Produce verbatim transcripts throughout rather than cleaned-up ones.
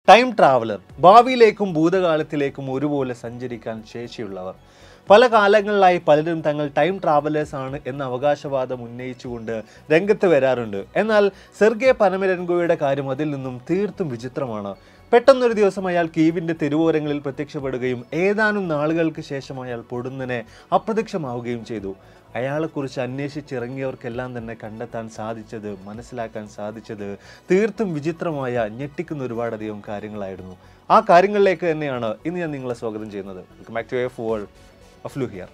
Time traveller, ഭാവിയിലേക്കും ഭൂതകാലത്തിലേക്കും ഒരുപോലെ സഞ്ചരിക്കാൻ ശേഷിയുള്ളവർ. പല കാലങ്ങളിലായി പലരും തങ്ങൾ ടൈം ട്രാവലേഴ്സ് ആണ് എന്ന അവകാശവാദം ഉന്നയിച്ചുകൊണ്ട് രംഗത്ത് വരാറുണ്ട്. എന്നാൽ സെർഗെ പൊനമരെൻകോയുടെ കാര്യം അതിൽ നിന്നും തീർത്തും വിചിത്രമാണ്. പെട്ടെന്നൊരു ദിവസം അയാൾ കീവിൻ്റെ തെരുവോരങ്ങളിൽ പ്രത്യക്ഷപ്പെടുകയും ഏതാനും നാളുകൾക്ക് ശേഷം അയാൾ പൊടുന്നനെ അപ്രത്യക്ഷമാവുകയും ചെയ്തു. അയാളെക്കുറിച്ച് അന്വേഷിച്ചിറങ്ങിയവർക്കെല്ലാം തന്നെ കണ്ടെത്താൻ സാധിച്ചത്, മനസ്സിലാക്കാൻ സാധിച്ചത് തീർത്തും വിചിത്രമായ ഞെട്ടിക്കുന്ന ഒരുപാടധികം കാര്യങ്ങളായിരുന്നു. ആ കാര്യങ്ങളിലേക്ക് തന്നെയാണ് ഇന്ന് ഞാൻ നിങ്ങളെ സ്വാഗതം ചെയ്യുന്നത്. Welcome back to Afworld, Aflu here.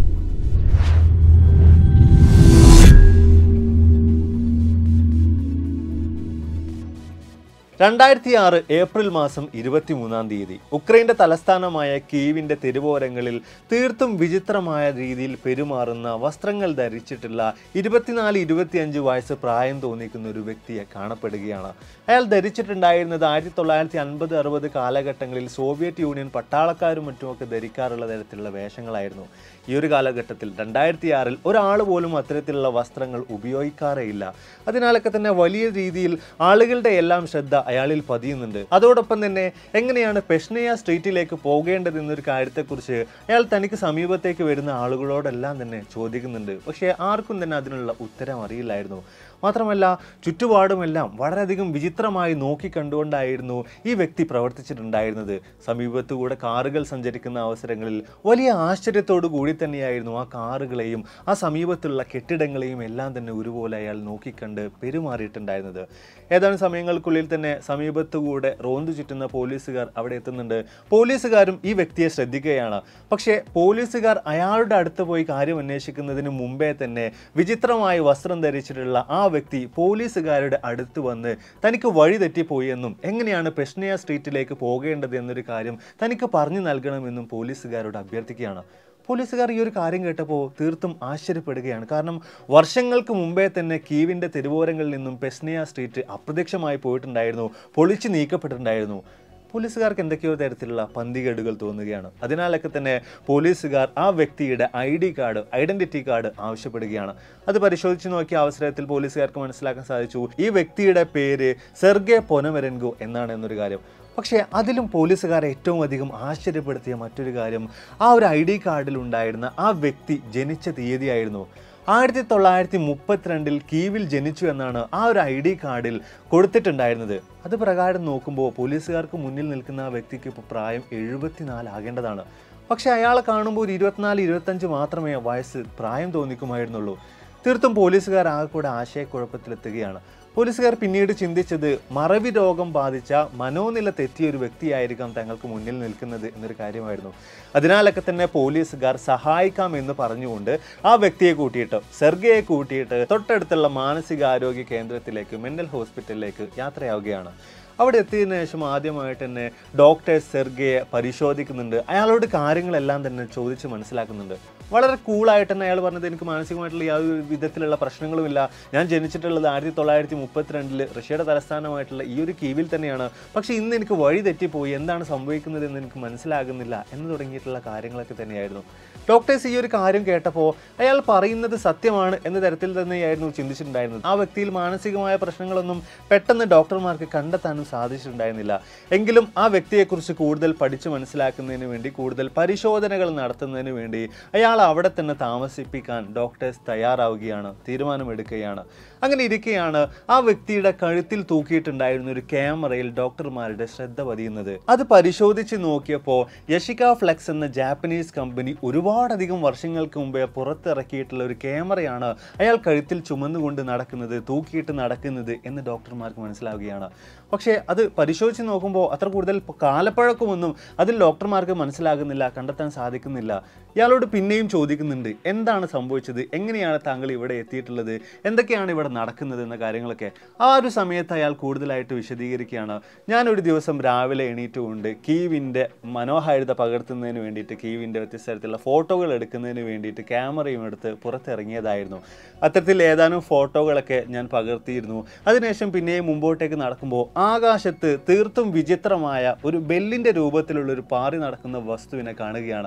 രണ്ടായിരത്തി ആറ് ഏപ്രിൽ മാസം ഇരുപത്തി മൂന്നാം തീയതി ഉക്രൈൻ്റെ തലസ്ഥാനമായ കീവിൻ്റെ തെരുവോരങ്ങളിൽ തീർത്തും വിചിത്രമായ രീതിയിൽ പെരുമാറുന്ന വസ്ത്രങ്ങൾ ധരിച്ചിട്ടുള്ള ഇരുപത്തിനാല് ഇരുപത്തിയഞ്ച് വയസ്സ് പ്രായം തോന്നിക്കുന്ന ഒരു വ്യക്തിയെ കാണപ്പെടുകയാണ്. അയാൾ ധരിച്ചിട്ടുണ്ടായിരുന്നത് ആയിരത്തി തൊള്ളായിരത്തി അൻപത് അറുപത് കാലഘട്ടങ്ങളിൽ സോവിയറ്റ് യൂണിയൻ പട്ടാളക്കാരും മറ്റുമൊക്കെ ധരിക്കാറുള്ള തരത്തിലുള്ള വേഷങ്ങളായിരുന്നു. ഈ ഒരു കാലഘട്ടത്തിൽ രണ്ടായിരത്തി ആറിൽ ഒരാൾ പോലും അത്തരത്തിലുള്ള വസ്ത്രങ്ങൾ ഉപയോഗിക്കാറേയില്ല. അതിനാലൊക്കെ തന്നെ വലിയ രീതിയിൽ ആളുകളുടെ എല്ലാം ശ്രദ്ധ അയാളിൽ പതിയുന്നുണ്ട്. അതോടൊപ്പം തന്നെ എങ്ങനെയാണ് പെഷ്നയ സ്ട്രീറ്റിലേക്ക് പോകേണ്ടത് എന്നൊരു കാര്യത്തെക്കുറിച്ച് അയാൾ തനിക്ക് സമീപത്തേക്ക് വരുന്ന ആളുകളോടെല്ലാം തന്നെ ചോദിക്കുന്നുണ്ട്. പക്ഷേ ആർക്കും തന്നെ അതിനുള്ള ഉത്തരം അറിയില്ലായിരുന്നു. മാത്രമല്ല ചുറ്റുപാടുമെല്ലാം വളരെയധികം വിചിത്രമായി നോക്കി കണ്ടുകൊണ്ടായിരുന്നു ഈ വ്യക്തി പ്രവർത്തിച്ചിട്ടുണ്ടായിരുന്നത്. സമീപത്തുകൂടെ കാറുകൾ സഞ്ചരിക്കുന്ന അവസരങ്ങളിൽ വലിയ ആശ്ചര്യത്തോടു കൂടി തന്നെയായിരുന്നു ആ കാറുകളെയും ആ സമീപത്തുള്ള കെട്ടിടങ്ങളെയും എല്ലാം തന്നെ ഒരുപോലെ അയാൾ നോക്കിക്കണ്ട് പെരുമാറിയിട്ടുണ്ടായിരുന്നത്. ഏതാനും സമയങ്ങൾക്കുള്ളിൽ തന്നെ സമീപത്തുകൂടെ റോന്തു ചുറ്റുന്ന പോലീസുകാർ അവിടെ എത്തുന്നുണ്ട്. പോലീസുകാരും ഈ വ്യക്തിയെ ശ്രദ്ധിക്കുകയാണ്. പക്ഷേ പോലീസുകാർ അയാളുടെ അടുത്ത് പോയി കാര്യം അന്വേഷിക്കുന്നതിന് മുമ്പേ തന്നെ വിചിത്രമായി വസ്ത്രം ധരിച്ചിട്ടുള്ള ആ വ്യക്തി പോലീസുകാരുടെ അടുത്ത് വന്ന് തനിക്ക് വഴി തെറ്റിപ്പോയി എന്നും എങ്ങനെയാണ് പെഷ്നയ സ്ട്രീറ്റിലേക്ക് പോകേണ്ടത് എന്നൊരു കാര്യം തനിക്ക് പറഞ്ഞു നൽകണമെന്നും പോലീസുകാരോട് അഭ്യർത്ഥിക്കുകയാണ്. പോലീസുകാർ ഈ ഒരു കാര്യം കേട്ടപ്പോൾ തീർത്തും ആശ്ചര്യപ്പെടുകയാണ്. കാരണം വർഷങ്ങൾക്ക് മുമ്പേ തന്നെ കീവിൻ്റെ തെരുവോരങ്ങളിൽ നിന്നും പെഷ്നയ സ്ട്രീറ്റ് അപ്രത്യക്ഷമായി പോയിട്ടുണ്ടായിരുന്നു, പൊളിച്ചു നീക്കപ്പെട്ടിട്ടുണ്ടായിരുന്നു. പോലീസുകാർക്ക് എന്തൊക്കെയോ തരത്തിലുള്ള പന്തികേടുകൾ തോന്നുകയാണ്. അതിനാലൊക്കെ തന്നെ പോലീസുകാർ ആ വ്യക്തിയുടെ I D card identity card ആവശ്യപ്പെടുകയാണ്. അത് പരിശോധിച്ച് നോക്കിയ അവസരത്തിൽ പോലീസുകാർക്ക് മനസ്സിലാക്കാൻ സാധിച്ചു ഈ വ്യക്തിയുടെ പേര് സെർഗെ പൊനമരെൻകോ എന്നാണ് എന്നൊരു കാര്യം. പക്ഷേ അതിലും പോലീസുകാരെ ഏറ്റവും അധികം ആശ്ചര്യപ്പെടുത്തിയ മറ്റൊരു കാര്യം ആ ഒരു ഐ ഡി കാർഡിൽ ഉണ്ടായിരുന്ന ആ വ്യക്തി ജനിച്ച തീയതിയായിരുന്നു. ആയിരത്തി തൊള്ളായിരത്തി മുപ്പത്തിരണ്ടിൽ കീവിൽ ജനിച്ചു എന്നാണ് ആ ഒരു ഐ ഡി കാർഡിൽ കൊടുത്തിട്ടുണ്ടായിരുന്നത്. അത് പ്രകാരം നോക്കുമ്പോൾ പോലീസുകാർക്ക് മുന്നിൽ നിൽക്കുന്ന ആ വ്യക്തിക്ക് ഇപ്പോൾ പ്രായം എഴുപത്തിനാല് ആകേണ്ടതാണ്. പക്ഷേ അയാളെ കാണുമ്പോൾ ഒരു ഇരുപത്തിനാല് ഇരുപത്തഞ്ച് മാത്രമേ വയസ്സ് പ്രായം തോന്നിക്കുമായിരുന്നുള്ളൂ. തീർത്തും പോലീസുകാർ ആകെ കൂടെ ആശയക്കുഴപ്പത്തിലെത്തുകയാണ്. പോലീസുകാർ പിന്നീട് ചിന്തിച്ചത് മറവി രോഗം ബാധിച്ച മനോനില തെറ്റിയ ഒരു വ്യക്തിയായിരിക്കാം തങ്ങൾക്ക് മുന്നിൽ നിൽക്കുന്നത് എന്നൊരു കാര്യമായിരുന്നു. അതിനാലൊക്കെ തന്നെ പോലീസുകാർ സഹായിക്കാം എന്ന് പറഞ്ഞുകൊണ്ട് ആ വ്യക്തിയെ കൂട്ടിയിട്ട് സെർഗയെ കൂട്ടിയിട്ട് തൊട്ടടുത്തുള്ള മാനസികാരോഗ്യ കേന്ദ്രത്തിലേക്ക് മെൻ്റൽ ഹോസ്പിറ്റലിലേക്ക് യാത്രയാവുകയാണ്. അവിടെ എത്തിയതിനു ശേഷം ആദ്യമായിട്ട് തന്നെ ഡോക്ടേഴ്സ് സെർഗയെ പരിശോധിക്കുന്നുണ്ട്. അയാളോട് കാര്യങ്ങളെല്ലാം തന്നെ ചോദിച്ച് മനസ്സിലാക്കുന്നുണ്ട്. വളരെ കൂളായിട്ട് തന്നെ അയാൾ പറഞ്ഞത് എനിക്ക് മാനസികമായിട്ടുള്ള യാതൊരു വിധത്തിലുള്ള പ്രശ്നങ്ങളുമില്ല, ഞാൻ ജനിച്ചിട്ടുള്ളത് ആയിരത്തി തൊള്ളായിരത്തി മുപ്പത്തിരണ്ടിൽ റഷ്യയുടെ തലസ്ഥാനമായിട്ടുള്ള ഈ ഒരു കീവിൽ തന്നെയാണ്, പക്ഷേ ഇന്ന് എനിക്ക് വഴി തെറ്റിപ്പോയി, എന്താണ് സംഭവിക്കുന്നത് എന്ന് എനിക്ക് മനസ്സിലാകുന്നില്ല എന്ന് തുടങ്ങിയിട്ടുള്ള കാര്യങ്ങളൊക്കെ തന്നെയായിരുന്നു. ഡോക്ടേഴ്സ് ഈ ഒരു കാര്യം കേട്ടപ്പോൾ അയാൾ പറയുന്നത് സത്യമാണ് എന്ന തരത്തിൽ തന്നെയായിരുന്നു ചിന്തിച്ചിട്ടുണ്ടായിരുന്നത്. ആ വ്യക്തിയിൽ മാനസികമായ പ്രശ്നങ്ങളൊന്നും പെട്ടെന്ന് ഡോക്ടർമാർക്ക് കണ്ടെത്താനും സാധിച്ചിട്ടുണ്ടായിരുന്നില്ല. എങ്കിലും ആ വ്യക്തിയെക്കുറിച്ച് കൂടുതൽ പഠിച്ചു മനസ്സിലാക്കുന്നതിന് വേണ്ടി കൂടുതൽ പരിശോധനകൾ നടത്തുന്നതിന് വേണ്ടി അയാൾ അവിടെ തന്നെ താമസിപ്പിക്കാൻ ഡോക്ടേഴ്സ് തയ്യാറാവുകയാണ്, തീരുമാനമെടുക്കുകയാണ്. അങ്ങനെ ഇരിക്കെയാണ് ആ വ്യക്തിയുടെ കഴുത്തിൽ തൂക്കിയിട്ടുണ്ടായിരുന്ന ഒരു ക്യാമറയിൽ ഡോക്ടർമാരുടെ ശ്രദ്ധ പതിയുന്നത്. അത് പരിശോധിച്ച് നോക്കിയപ്പോൾ യഷിക ഫ്ലെക്സ് എന്ന ജാപ്പനീസ് കമ്പനി ഒരുപാടധികം വർഷങ്ങൾക്ക് മുമ്പേ പുറത്തിറക്കിയിട്ടുള്ള ഒരു ക്യാമറയാണ് അയാൾ കഴുത്തിൽ ചുമന്നുകൊണ്ട് നടക്കുന്നത്, തൂക്കിയിട്ട് നടക്കുന്നത് എന്ന് ഡോക്ടർമാർക്ക് മനസ്സിലാവുകയാണ്. പക്ഷേ അത് പരിശോധിച്ച് നോക്കുമ്പോൾ അത്ര കൂടുതൽ കാലപ്പഴക്കമൊന്നും അതിൽ ഡോക്ടർമാർക്ക് മനസ്സിലാകുന്നില്ല, കണ്ടെത്താൻ സാധിക്കുന്നില്ല. ഇയാളോട് പിന്നെയും ചോദിക്കുന്നുണ്ട്, എന്താണ് സംഭവിച്ചത്, എങ്ങനെയാണ് താങ്കൾ ഇവിടെ എത്തിയിട്ടുള്ളത്, എന്തൊക്കെയാണ് ഇവിടെ നടക്കുന്നത് എന്ന കാര്യങ്ങളൊക്കെ. ആ ഒരു സമയത്ത് അയാൾ കൂടുതലായിട്ട് വിശദീകരിക്കുകയാണ്. ഞാനൊരു ദിവസം രാവിലെ എണീറ്റുകൊണ്ട് കീവിൻ്റെ മനോഹാരിത പകർത്തുന്നതിന് വേണ്ടിയിട്ട്, കീവിൻ്റെ വ്യത്യസ്ത തരത്തിലുള്ള ഫോട്ടോകൾ എടുക്കുന്നതിന് വേണ്ടിയിട്ട് ക്യാമറയും എടുത്ത് പുറത്തിറങ്ങിയതായിരുന്നു. അത്തരത്തിൽ ഏതാനും ഫോട്ടോകളൊക്കെ ഞാൻ പകർത്തിയിരുന്നു. അതിനുശേഷം പിന്നെയും മുമ്പോട്ടേക്ക് നടക്കുമ്പോൾ ആകാശത്ത് തീർത്തും വിചിത്രമായ ഒരു ബെല്ലിൻ്റെ രൂപത്തിലുള്ള ഒരു പാറി നടക്കുന്ന വസ്തുവിനെ കാണുകയാണ്.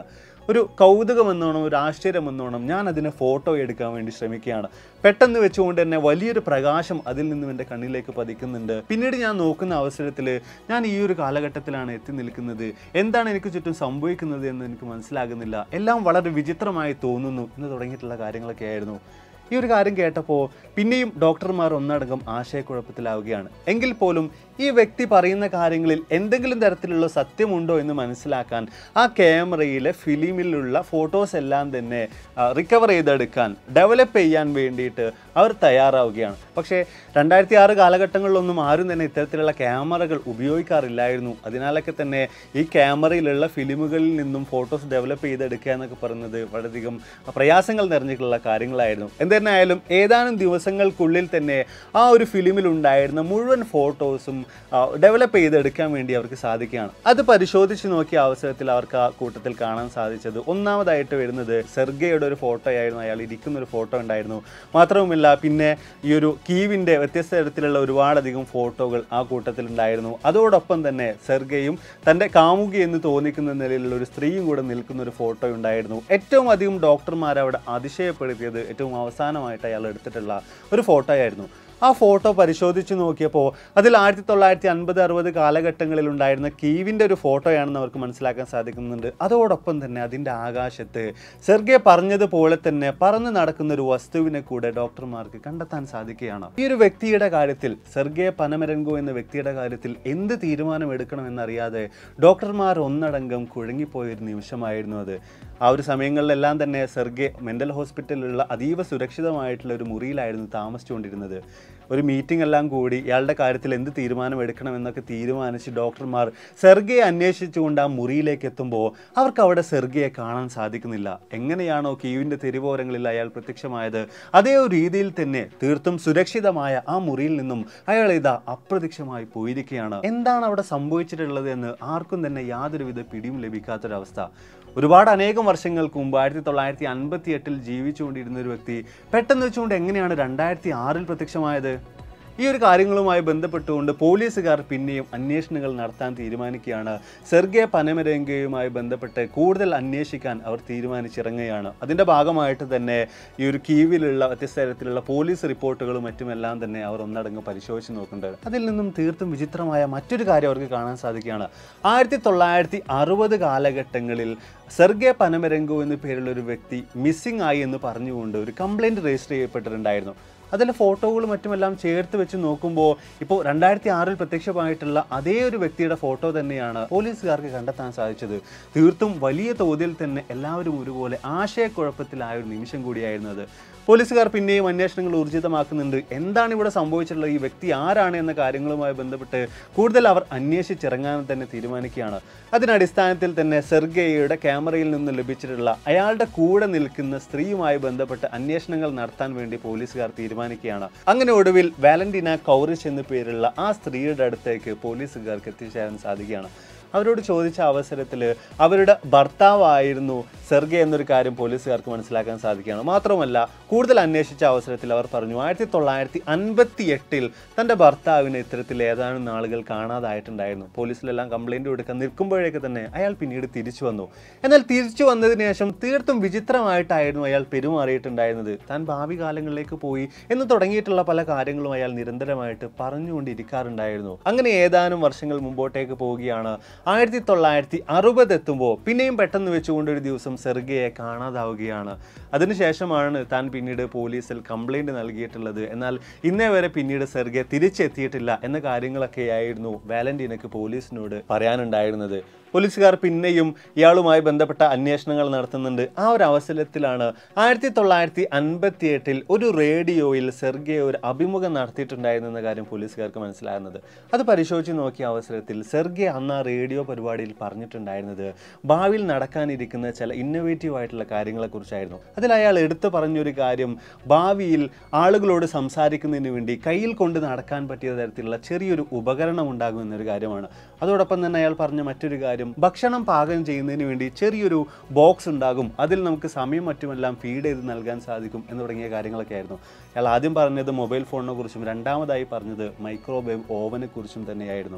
ഒരു കൗതുകമെന്നോണം ഒരു ആശ്ചര്യമെന്നോണം ഞാൻ അതിനെ ഫോട്ടോ എടുക്കാൻ വേണ്ടി ശ്രമിക്കുകയാണ്. പെട്ടെന്ന് വെച്ചുകൊണ്ട് തന്നെ വലിയൊരു പ്രകാശം അതിൽ നിന്നും എൻ്റെ കണ്ണിലേക്ക് പതിക്കുന്നുണ്ട്. പിന്നീട് ഞാൻ നോക്കുന്ന അവസരത്തിൽ ഞാൻ ഈ ഒരു കാലഘട്ടത്തിലാണ് എത്തി നിൽക്കുന്നത്, എന്താണ് എനിക്ക് ചുറ്റും സംഭവിക്കുന്നത് എന്ന് എനിക്ക് മനസ്സിലാകുന്നില്ല, എല്ലാം വളരെ വിചിത്രമായി തോന്നുന്നു എന്ന് തുടങ്ങിയിട്ടുള്ള കാര്യങ്ങളൊക്കെ ആയിരുന്നു. ഈ ഒരു കാര്യം കേട്ടപ്പോൾ പിന്നെയും ഡോക്ടർമാർ ഒന്നടങ്കം ആശയക്കുഴപ്പത്തിലാവുകയാണ്. എങ്കിൽ പോലും ഈ വ്യക്തി പറയുന്ന കാര്യങ്ങളിൽ എന്തെങ്കിലും തരത്തിലുള്ള സത്യമുണ്ടോ എന്ന് മനസ്സിലാക്കാൻ ആ ക്യാമറയിലെ ഫിലിമിലുള്ള ഫോട്ടോസ് എല്ലാം തന്നെ റിക്കവർ ചെയ്തെടുക്കാൻ ഡെവലപ്പ് ചെയ്യാൻ വേണ്ടിയിട്ട് അവർ തയ്യാറാവുകയാണ്. പക്ഷേ രണ്ടായിരത്തി ആറ് കാലഘട്ടങ്ങളിലൊന്നും ആരും തന്നെ ഇത്തരത്തിലുള്ള ക്യാമറകൾ ഉപയോഗിക്കാറില്ലായിരുന്നു. അതിനാലൊക്കെ തന്നെ ഈ ക്യാമറയിലുള്ള ഫിലിമുകളിൽ നിന്നും ഫോട്ടോസ് ഡെവലപ്പ് ചെയ്തെടുക്കുക എന്നൊക്കെ പറയുന്നത് വളരെയധികം പ്രയാസങ്ങൾ നിറഞ്ഞിട്ടുള്ള കാര്യങ്ങളായിരുന്നു. എന്തായാലും ഏതാനും ദിവസങ്ങൾക്കുള്ളിൽ തന്നെ ആ ഒരു ഫിലിമിൽ ഉണ്ടായിരുന്ന മുഴുവൻ ഫോട്ടോസും ഡെവലപ്പ് ചെയ്തെടുക്കാൻ വേണ്ടി അവർക്ക് സാധിക്കുകയാണ്. അത് പരിശോധിച്ച് നോക്കിയ അവസരത്തിൽ അവർക്ക് ആ കൂട്ടത്തിൽ കാണാൻ സാധിച്ചത് ഒന്നാമതായിട്ട് വരുന്നത് സെർഗെയുടെ ഒരു ഫോട്ടോ ആയിരുന്നു. അയാൾ ഇരിക്കുന്ന ഒരു ഫോട്ടോ ഉണ്ടായിരുന്നു. മാത്രവുമല്ല പിന്നെ ഈ ഒരു കീവിൻ്റെ വ്യത്യസ്ത തരത്തിലുള്ള ഒരുപാടധികം ഫോട്ടോകൾ ആ കൂട്ടത്തിൽ ഉണ്ടായിരുന്നു. അതോടൊപ്പം തന്നെ സെർഗെയും തൻ്റെ കാമുകി എന്ന് തോന്നിക്കുന്ന നിലയിലുള്ള ഒരു സ്ത്രീയും കൂടെ നിൽക്കുന്ന ഒരു ഫോട്ടോ ഉണ്ടായിരുന്നു. ഏറ്റവും അധികം ഡോക്ടർമാർ അവിടെ അതിശയപ്പെടുത്തിയത് ഏറ്റവും അവസാനമായിട്ട് അയാൾ എടുത്തിട്ടുള്ള ഒരു ഫോട്ടോ ആയിരുന്നു. ആ ഫോട്ടോ പരിശോധിച്ച് നോക്കിയപ്പോൾ അതിൽ ആയിരത്തി തൊള്ളായിരത്തി അൻപത് അറുപത് കാലഘട്ടങ്ങളിൽ ഉണ്ടായിരുന്ന കീവിൻ്റെ ഒരു ഫോട്ടോയാണെന്ന് അവർക്ക് മനസ്സിലാക്കാൻ സാധിക്കുന്നുണ്ട്. അതോടൊപ്പം തന്നെ അതിൻ്റെ ആകാശത്ത് സെർഗെ പറഞ്ഞതുപോലെ തന്നെ പറന്ന് നടക്കുന്ന ഒരു വസ്തുവിനെ കൂടെ ഡോക്ടർമാർക്ക് കണ്ടെത്താൻ സാധിക്കുകയാണ്. ഈ ഒരു വ്യക്തിയുടെ കാര്യത്തിൽ, സെർഗെ പൊനമരെങ്കോ എന്ന വ്യക്തിയുടെ കാര്യത്തിൽ എന്ത് തീരുമാനം എടുക്കണമെന്നറിയാതെ ഡോക്ടർമാർ ഒന്നടങ്കം കുഴങ്ങിപ്പോയൊരു നിമിഷമായിരുന്നു അത്. ആ ഒരു സമയങ്ങളിലെല്ലാം തന്നെ സെർഗെ മെൻ്റൽ ഹോസ്പിറ്റലിലുള്ള അതീവ സുരക്ഷിതമായിട്ടുള്ള ഒരു മുറിയിലായിരുന്നു താമസിച്ചുകൊണ്ടിരുന്നത്. ഒരു മീറ്റിംഗ് എല്ലാം കൂടി ഇയാളുടെ കാര്യത്തിൽ എന്ത് തീരുമാനം എടുക്കണമെന്നൊക്കെ തീരുമാനിച്ച് ഡോക്ടർമാർ സെർഗയെ അന്വേഷിച്ചുകൊണ്ട് ആ മുറിയിലേക്ക് എത്തുമ്പോൾ അവർക്ക് അവിടെ സെർഗയെ കാണാൻ സാധിക്കുന്നില്ല. എങ്ങനെയാണോ കീവിൻ്റെ തെരുവോരങ്ങളിൽ അയാൾ പ്രത്യക്ഷമായത് അതേ ഒരു രീതിയിൽ തന്നെ തീർത്തും സുരക്ഷിതമായ ആ മുറിയിൽ നിന്നും അയാൾ ഇതാ അപ്രത്യക്ഷമായി പോയിരിക്കുകയാണ്. എന്താണ് അവിടെ സംഭവിച്ചിട്ടുള്ളത് എന്ന് ആർക്കും തന്നെ യാതൊരുവിധ പിടിയും ലഭിക്കാത്തൊരവസ്ഥ. ഒരുപാട് അനേകം വർഷങ്ങൾക്ക് മുമ്പ് ആയിരത്തി തൊള്ളായിരത്തി അൻപത്തി എട്ടിൽ ജീവിച്ചുകൊണ്ടിരുന്ന ഒരു വ്യക്തി പെട്ടെന്ന് വെച്ചുകൊണ്ട് എങ്ങനെയാണ് രണ്ടായിരത്തി ആറിൽ പ്രത്യക്ഷമായത്? ഈ ഒരു കാര്യങ്ങളുമായി ബന്ധപ്പെട്ടുകൊണ്ട് പോലീസുകാർ പിന്നെയും അന്വേഷണങ്ങൾ നടത്താൻ തീരുമാനിക്കുകയാണ്. സെർഗെ പൊനമരെങ്കോയുമായി ബന്ധപ്പെട്ട് കൂടുതൽ അന്വേഷിക്കാൻ അവർ തീരുമാനിച്ചിറങ്ങുകയാണ്. അതിൻ്റെ ഭാഗമായിട്ട് തന്നെ ഈ ഒരു കീവിലുള്ള വ്യത്യസ്ത തരത്തിലുള്ള പോലീസ് റിപ്പോർട്ടുകളും മറ്റുമെല്ലാം തന്നെ അവർ ഒന്നടങ്കം പരിശോധിച്ച് നോക്കുന്നുണ്ട്. അതിൽ നിന്നും തീർത്തും വിചിത്രമായ മറ്റൊരു കാര്യം അവർക്ക് കാണാൻ സാധിക്കുകയാണ്. ആയിരത്തി തൊള്ളായിരത്തി അറുപത് കാലഘട്ടങ്ങളിൽ സെർഗെ പൊനമരെങ്കോ എന്ന പേരുള്ള ഒരു വ്യക്തി മിസ്സിംഗ് ആയി എന്ന് പറഞ്ഞുകൊണ്ട് ഒരു കംപ്ലൈൻറ്റ് രജിസ്റ്റർ ചെയ്യപ്പെട്ടിട്ടുണ്ടായിരുന്നു. അതിലെ ഫോട്ടോകളും മറ്റുമെല്ലാം ചേർത്ത് വെച്ച് നോക്കുമ്പോൾ ഇപ്പോൾ രണ്ടായിരത്തി ആറിൽ പ്രത്യക്ഷമായിട്ടുള്ള അതേ ഒരു വ്യക്തിയുടെ ഫോട്ടോ തന്നെയാണ് പോലീസുകാർക്ക് കണ്ടെത്താൻ സാധിച്ചത്. തീർത്തും വലിയ തോതിൽ തന്നെ എല്ലാവരും ഒരുപോലെ ആശയക്കുഴപ്പത്തിലായ ഒരു നിമിഷം കൂടിയായിരുന്നു അത്. പോലീസുകാർ പിന്നെയും അന്വേഷണങ്ങൾ ഊർജിതമാക്കുന്നുണ്ട്. എന്താണ് ഇവിടെ സംഭവിച്ചിട്ടുള്ളത്, ഈ വ്യക്തി ആരാണ് എന്ന കാര്യങ്ങളുമായി ബന്ധപ്പെട്ട് കൂടുതൽ അവർ അന്വേഷിച്ചിറങ്ങാൻ തന്നെ തീരുമാനിക്കുകയാണ്. അതിനടിസ്ഥാനത്തിൽ തന്നെ സെർഗെയുടെ ക്യാമറയിൽ നിന്ന് ലഭിച്ചിട്ടുള്ള അയാളുടെ കൂടെ നിൽക്കുന്ന സ്ത്രീയുമായി ബന്ധപ്പെട്ട് അന്വേഷണങ്ങൾ നടത്താൻ വേണ്ടി പോലീസുകാർ തീരുമാനിക്കുകയാണ്. അങ്ങനെ ഒടുവിൽ വാലന്റീന കൗറിച്ച് എന്ന പേരുള്ള ആ സ്ത്രീയുടെ അടുത്തേക്ക് പോലീസുകാർക്ക് എത്തിച്ചേരാൻ സാധിക്കുകയാണ്. അവരോട് ചോദിച്ച അവസരത്തിൽ അവരുടെ ഭർത്താവായിരുന്നു സെർഗെ എന്നൊരു കാര്യം പോലീസുകാർക്ക് മനസ്സിലാക്കാൻ സാധിക്കുകയാണ്. മാത്രമല്ല കൂടുതൽ അന്വേഷിച്ച അവസരത്തിൽ അവർ പറഞ്ഞു ആയിരത്തി തൊള്ളായിരത്തി അൻപത്തി എട്ടിൽ തൻ്റെ ഭർത്താവിനെ ഇത്തരത്തിൽ ഏതാനും നാളുകൾ കാണാതായിട്ടുണ്ടായിരുന്നു. പോലീസിലെല്ലാം കംപ്ലൈൻറ്റ് കൊടുക്കാൻ നിൽക്കുമ്പോഴേക്ക് തന്നെ അയാൾ പിന്നീട് തിരിച്ചു വന്നു. എന്നാൽ തിരിച്ചു വന്നതിന് ശേഷം തീർത്തും വിചിത്രമായിട്ടായിരുന്നു അയാൾ പെരുമാറിയിട്ടുണ്ടായിരുന്നത്. താൻ ഭാവി കാലങ്ങളിലേക്ക് പോയി എന്ന് തുടങ്ങിയിട്ടുള്ള പല കാര്യങ്ങളും അയാൾ നിരന്തരമായിട്ട് പറഞ്ഞുകൊണ്ടിരിക്കാറുണ്ടായിരുന്നു. അങ്ങനെ ഏതാനും വർഷങ്ങൾ മുമ്പോട്ടേക്ക് പോവുകയാണ്. ആയിരത്തി തൊള്ളായിരത്തി അറുപത് എത്തുമ്പോൾ പിന്നെയും പെട്ടെന്ന് വെച്ചുകൊണ്ട് ഒരു ദിവസം സെർഗയെ കാണാതാവുകയാണ്. അതിനുശേഷമാണ് താൻ പിന്നീട് പോലീസിൽ കംപ്ലൈൻറ്റ് നൽകിയിട്ടുള്ളത്. എന്നാൽ ഇന്നേ വരെ പിന്നീട് സെർഗെ തിരിച്ചെത്തിയിട്ടില്ല എന്ന കാര്യങ്ങളൊക്കെയായിരുന്നു വാലന്റീനയ്ക്ക് പോലീസിനോട് പറയാനുണ്ടായിരുന്നത്. പോലീസുകാർ പിന്നെയും ഇയാളുമായി ബന്ധപ്പെട്ട അന്വേഷണങ്ങൾ നടത്തുന്നുണ്ട്. ആ ഒരു അവസരത്തിലാണ് ആയിരത്തി തൊള്ളായിരത്തി അൻപത്തി എട്ടിൽ ഒരു റേഡിയോയിൽ സെർഗെ ഒരു അഭിമുഖം നടത്തിയിട്ടുണ്ടായിരുന്നു എന്ന കാര്യം പോലീസുകാർക്ക് മനസ്സിലാകുന്നത്. അത് പരിശോധിച്ച് നോക്കിയ അവസരത്തിൽ സെർഗെ അന്ന് ആ റേഡിയോ പരിപാടിയിൽ പറഞ്ഞിട്ടുണ്ടായിരുന്നത് ഭാവിയിൽ നടക്കാനിരിക്കുന്ന ചില ഇന്നോവേറ്റീവ് ആയിട്ടുള്ള കാര്യങ്ങളെക്കുറിച്ചായിരുന്നു. അതിൽ അയാൾ എടുത്തു പറഞ്ഞൊരു കാര്യം ഭാവിയിൽ ആളുകളോട് സംസാരിക്കുന്നതിന് വേണ്ടി കയ്യിൽ കൊണ്ട് നടക്കാൻ പറ്റിയ തരത്തിലുള്ള ചെറിയൊരു ഉപകരണം ഉണ്ടാകുമെന്നൊരു കാര്യമാണ്. അതോടൊപ്പം തന്നെ അയാൾ പറഞ്ഞ മറ്റൊരു കാര്യം ഭക്ഷണം പാകം ചെയ്യുന്നതിന് വേണ്ടി ചെറിയൊരു ബോക്സ് ഉണ്ടാകും, അതിൽ നമുക്ക് സമയം മറ്റുമെല്ലാം ഫീഡ് ചെയ്ത് നൽകാൻ സാധിക്കും എന്ന് തുടങ്ങിയ കാര്യങ്ങളൊക്കെ ആയിരുന്നു. അയാൾ ആദ്യം പറഞ്ഞത് മൊബൈൽ ഫോണിനെ കുറിച്ചും രണ്ടാമതായി പറഞ്ഞത് മൈക്രോവേവ് ഓവനെ കുറിച്ചും തന്നെയായിരുന്നു.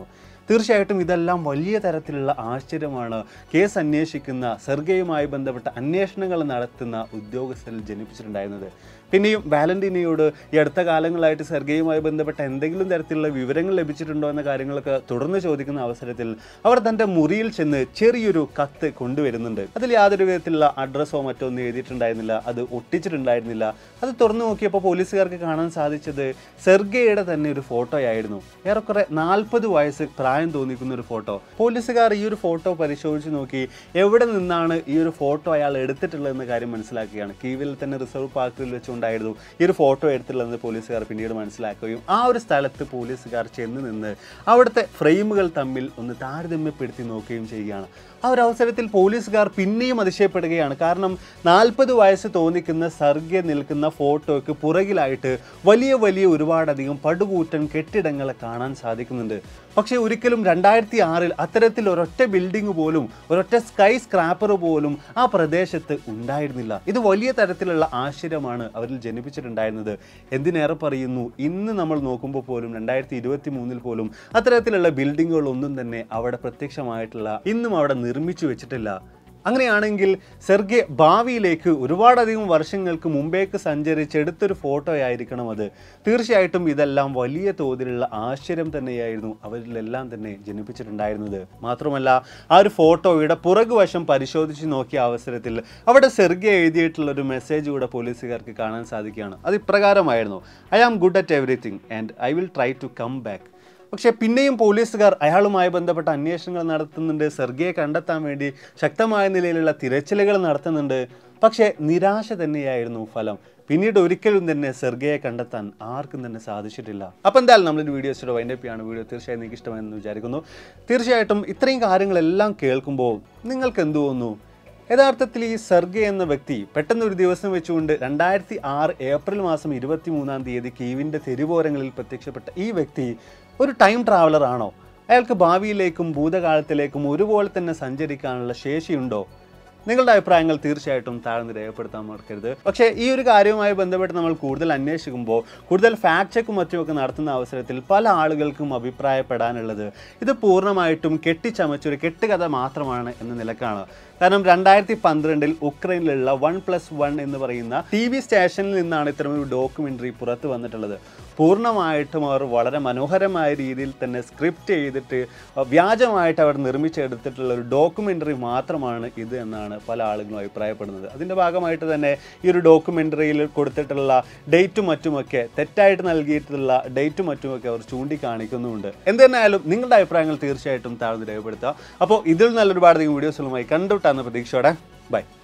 തീർച്ചയായിട്ടും ഇതെല്ലാം വലിയ തരത്തിലുള്ള ആശ്ചര്യമാണ് കേസ് അന്വേഷിക്കുന്ന സെർഗെയുമായി ബന്ധപ്പെട്ട അന്വേഷണങ്ങൾ നടത്തുന്ന ഉദ്യോഗസ്ഥരിൽ ജനിപ്പിച്ചിട്ടുണ്ടായിരുന്നത്. പിന്നെയും വാലന്റീനയോട് ഈ അടുത്ത കാലങ്ങളായിട്ട് സെർഗെയുമായി ബന്ധപ്പെട്ട എന്തെങ്കിലും തരത്തിലുള്ള വിവരങ്ങൾ ലഭിച്ചിട്ടുണ്ടോ എന്ന കാര്യങ്ങളൊക്കെ തുടർന്ന് ചോദിക്കുന്ന അവസരത്തിൽ അവർ തൻ്റെ മുറിയിൽ ചെന്ന് ചെറിയൊരു കത്ത് കൊണ്ടുവരുന്നുണ്ട്. അതിൽ യാതൊരു വിധത്തിലുള്ള അഡ്രസ്സോ മറ്റോ ഒന്നും എഴുതിയിട്ടുണ്ടായിരുന്നില്ല, അത് ഒട്ടിച്ചിട്ടുണ്ടായിരുന്നില്ല. അത് തുറന്നു നോക്കിയപ്പോൾ പോലീസുകാർക്ക് കാണാൻ സാധിച്ചത് സെർഗെയുടെ തന്നെ ഒരു ഫോട്ടോയായിരുന്നു. ഏറെക്കുറെ നാൽപ്പത് വയസ്സ് പ്രായം തോന്നിക്കുന്ന ഒരു ഫോട്ടോ. പോലീസുകാർ ഈ ഒരു ഫോട്ടോ പരിശോധിച്ച് നോക്കി എവിടെ നിന്നാണ് ഈ ഒരു ഫോട്ടോ അയാൾ എടുത്തിട്ടുള്ളതെന്ന കാര്യം മനസ്സിലാക്കുകയാണ്. കീവിൽ തന്നെ റിസർവ് പാർക്കിൽ വെച്ചുകൊണ്ട് ായിരുന്നു ഈ ഒരു ഫോട്ടോ എടുത്തുള്ളതെന്ന് പോലീസുകാർ പിന്നീട് മനസ്സിലാക്കുകയും ആ ഒരു സ്ഥലത്ത് പോലീസുകാർ ചെന്ന് നിന്ന് അവിടുത്തെ ഫ്രെയിമുകൾ തമ്മിൽ ഒന്ന് താരതമ്യപ്പെടുത്തി നോക്കുകയും ചെയ്യുകയാണ്. ആ ഒരു അവസരത്തിൽ പോലീസുകാർ പിന്നെയും അതിശയപ്പെടുകയാണ്. കാരണം നാൽപ്പത് വയസ്സ് തോന്നിക്കുന്ന സെർഗെ നിൽക്കുന്ന ഫോട്ടോയ്ക്ക് പുറകിലായിട്ട് വലിയ വലിയ ഒരുപാടധികം പടുകൂറ്റൻ കെട്ടിടങ്ങളെ കാണാൻ സാധിക്കുന്നുണ്ട്. പക്ഷേ ഒരിക്കലും രണ്ടായിരത്തി ആറിൽ അത്തരത്തിൽ ഒരൊറ്റ ബിൽഡിംഗ് പോലും ഒരൊറ്റ സ്കൈ സ്ക്രാപ്പർ പോലും ആ പ്രദേശത്ത് ഉണ്ടായിരുന്നില്ല. ഇത് വലിയ തരത്തിലുള്ള ആശ്ചര്യമാണ് അവരിൽ ജനിപ്പിച്ചിട്ടുണ്ടായിരുന്നത്. എന്തിനേറെ പറയുന്നു, ഇന്ന് നമ്മൾ നോക്കുമ്പോൾ പോലും രണ്ടായിരത്തി ഇരുപത്തി മൂന്നിൽ പോലും അത്തരത്തിലുള്ള ബിൽഡിങ്ങുകളൊന്നും തന്നെ അവിടെ പ്രത്യക്ഷമായിട്ടുള്ള ഇന്നും അവിടെ നിർമ്മിച്ചു വെച്ചിട്ടില്ല. അങ്ങനെയാണെങ്കിൽ സെർഗെ ഭാവിയിലേക്ക് ഒരുപാടധികം വർഷങ്ങൾക്ക് മുമ്പേക്ക് സഞ്ചരിച്ചെടുത്തൊരു ഫോട്ടോയായിരിക്കണം അത്. തീർച്ചയായിട്ടും ഇതെല്ലാം വലിയ തോതിലുള്ള ആശ്ചര്യം തന്നെയായിരുന്നു അവരിലെല്ലാം തന്നെ ജനിപ്പിച്ചിട്ടുണ്ടായിരുന്നത്. മാത്രമല്ല ആ ഒരു ഫോട്ടോയുടെ പുറകുവശം പരിശോധിച്ച് നോക്കിയ അവസരത്തിൽ അവിടെ സെർഗെ എഴുതിയിട്ടുള്ള ഒരു മെസ്സേജ് കൂടെ പോലീസുകാർക്ക് കാണാൻ സാധിക്കുകയാണ്. അത് ഇപ്രകാരമായിരുന്നു: I am good at everything and I will try to come back. പക്ഷേ പിന്നെയും പോലീസുകാർ അയാളുമായി ബന്ധപ്പെട്ട അന്വേഷണങ്ങൾ നടത്തുന്നുണ്ട്, സെർഗെയെ കണ്ടെത്താൻ വേണ്ടി ശക്തമായ നിലയിലുള്ള തിരച്ചിലുകൾ നടത്തുന്നുണ്ട്. പക്ഷേ നിരാശ തന്നെയായിരുന്നു ഫലം. പിന്നീട് ഒരിക്കലും തന്നെ സെർഗെയെ കണ്ടെത്താൻ ആർക്കും തന്നെ സാധിച്ചിട്ടില്ല. അപ്പോൾ എന്തായാലും നമ്മളൊരു വീഡിയോസിയുടെ വൈൻഡപ്പ് ചെയ്യാണ്. വീഡിയോ തീർച്ചയായും നിങ്ങൾക്ക് ഇഷ്ടമായെന്ന് വിചാരിക്കുന്നു. തീർച്ചയായിട്ടും ഇത്രയും കാര്യങ്ങളെല്ലാം കേൾക്കുമ്പോൾ നിങ്ങൾക്ക് എന്ത് തോന്നുന്നു? യഥാർത്ഥത്തിൽ ഈ സെർഗെ എന്ന വ്യക്തി പെട്ടെന്ന് ഒരു ദിവസം വെച്ചുകൊണ്ട് രണ്ടായിരത്തി ആറ് ഏപ്രിൽ മാസം ഇരുപത്തി മൂന്നാം തീയതി കീവിൻ്റെ തെരുവോരങ്ങളിൽ പ്രത്യക്ഷപ്പെട്ട ഈ വ്യക്തി ഒരു ടൈം ട്രാവലർ ആണോ? അയാൾക്ക് ഭാവിയിലേക്കും ഭൂതകാലത്തിലേക്കും ഒരുപോലെ തന്നെ സഞ്ചരിക്കാനുള്ള ശേഷിയുണ്ടോ? നിങ്ങളുടെ അഭിപ്രായങ്ങൾ തീർച്ചയായിട്ടും താഴ്ന്ന് രേഖപ്പെടുത്താൻ മറക്കരുത്. പക്ഷേ ഈ ഒരു കാര്യവുമായി ബന്ധപ്പെട്ട് നമ്മൾ കൂടുതൽ അന്വേഷിക്കുമ്പോൾ കൂടുതൽ ഫാക്ട് ചെക്കും മറ്റുമൊക്കെ നടത്തുന്ന അവസരത്തിൽ പല ആളുകൾക്കും അഭിപ്രായപ്പെടാനുള്ളത് ഇത് പൂർണ്ണമായിട്ടും കെട്ടിച്ചമച്ചൊരു കെട്ടുകഥ മാത്രമാണ് എന്ന നിലക്കാണ്. കാരണം രണ്ടായിരത്തി പന്ത്രണ്ടിൽ ഉക്രൈനിലുള്ള വൺ പ്ലസ് വൺ എന്ന് പറയുന്ന ടി വി സ്റ്റേഷനിൽ നിന്നാണ് ഇത്തരമൊരു ഡോക്യുമെൻ്ററി പുറത്ത് വന്നിട്ടുള്ളത്. പൂർണ്ണമായിട്ടും അവർ വളരെ മനോഹരമായ രീതിയിൽ തന്നെ സ്ക്രിപ്റ്റ് ചെയ്തിട്ട് വ്യാജമായിട്ട് അവർ നിർമ്മിച്ചെടുത്തിട്ടുള്ള ഒരു ഡോക്യുമെൻ്ററി മാത്രമാണ് ഇത് എന്നാണ് പല ആളുകളും അഭിപ്രായപ്പെടുന്നത്. അതിൻ്റെ ഭാഗമായിട്ട് തന്നെ ഈ ഒരു ഡോക്യുമെൻ്ററിയിൽ കൊടുത്തിട്ടുള്ള ഡേറ്റും മറ്റുമൊക്കെ തെറ്റായിട്ട് നൽകിയിട്ടുള്ള ഡേറ്റും മറ്റുമൊക്കെ അവർ ചൂണ്ടിക്കാണിക്കുന്നുമുണ്ട്. എന്ത് തന്നെയായാലും നിങ്ങളുടെ അഭിപ്രായങ്ങൾ തീർച്ചയായിട്ടും താഴ്ന്ന് രേഖപ്പെടുത്തുക. അപ്പോൾ ഇതിൽ നല്ലൊരുപാട് വീഡിയോസുകളുമായി കണ്ടുവിട്ടാകുന്ന പ്രതീക്ഷയോടെ ബൈ.